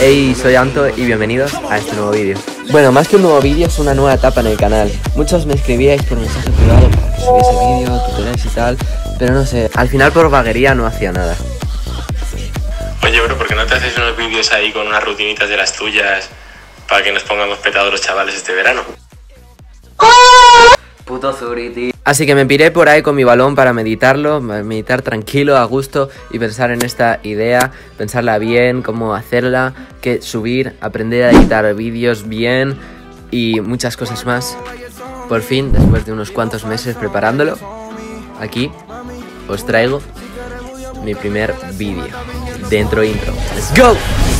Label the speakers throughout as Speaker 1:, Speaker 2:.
Speaker 1: Hey, soy Anto y bienvenidos a este nuevo vídeo. Bueno, más que un nuevo vídeo, es una nueva etapa en el canal. Muchos me escribíais por mensaje privado para que subiese vídeo, tutoriales y tal, pero no sé, al final por vaguería no hacía nada.
Speaker 2: Oye, bro, ¿por qué no te haces unos vídeos ahí con unas rutinitas de las tuyas para que nos pongamos petados los chavales este verano?
Speaker 1: Puto Zuriti. Así que me piré por ahí con mi balón para meditarlo, meditar tranquilo, a gusto y pensar en esta idea, pensarla bien, cómo hacerla, qué subir, aprender a editar vídeos bien y muchas cosas más. Por fin, después de unos cuantos meses preparándolo, aquí os traigo mi primer vídeo. Dentro intro. ¡Let's go!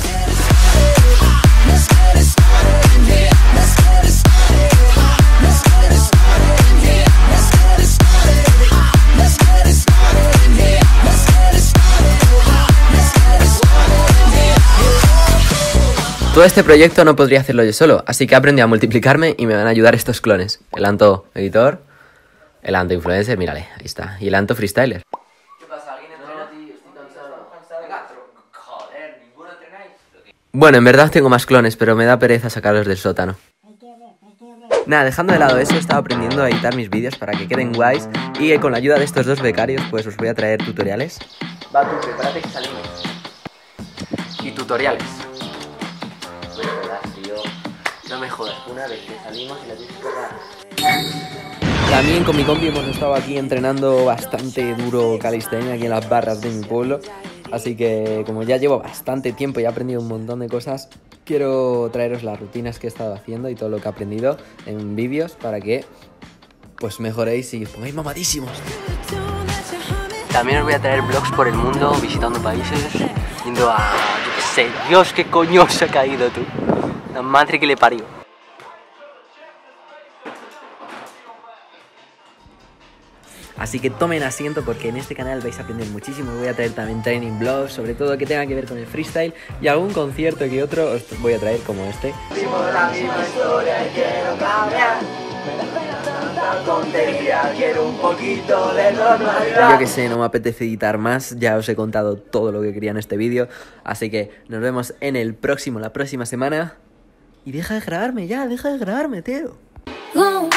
Speaker 1: Todo este proyecto no podría hacerlo yo solo, así que aprendí a multiplicarme y me van a ayudar estos clones. El Anto editor, el Anto influencer, mírale, ahí está, y el Anto freestyler. ¿Qué pasa? ¿Alguien entrena, tío? Estoy cansado. Venga, joder, ¿ninguno entrenáis? Bueno, en verdad tengo más clones, pero me da pereza sacarlos del sótano. Nada, dejando de lado eso, he estado aprendiendo a editar mis vídeos para que queden guays y con la ayuda de estos dos becarios pues os voy a traer tutoriales. Va tú, prepárate que salimos. Y tutoriales. No me jodas, una vez que salimos y la tienes que borrar. También con mi compi hemos estado aquí entrenando bastante duro calistenia aquí en las barras de mi pueblo. Así que como ya llevo bastante tiempo y he aprendido un montón de cosas, quiero traeros las rutinas que he estado haciendo y todo lo que he aprendido en vídeos para que pues mejoréis y os pongáis mamadísimos. También os voy a traer vlogs por el mundo, visitando países, yendo a... yo qué sé, Dios, qué coño se ha caído tú. La madre que le parió. Así que tomen asiento porque en este canal vais a aprender muchísimo. Voy a traer también training vlogs, sobre todo que tenga que ver con el freestyle y algún concierto que otro os voy a traer como este. Yo que sé, no me apetece editar más, ya os he contado todo lo que quería en este vídeo, así que nos vemos en la próxima semana. Y deja de grabarme ya, deja de grabarme, tío.